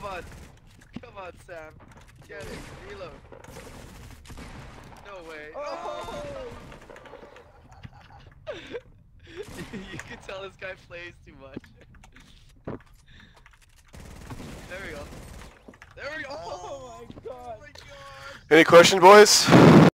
on. Come on, Sam. Get it. Reload. No way. Oh! You can tell this guy plays too much. There we go. There we go. Oh my god. Oh my god. Any questions, boys?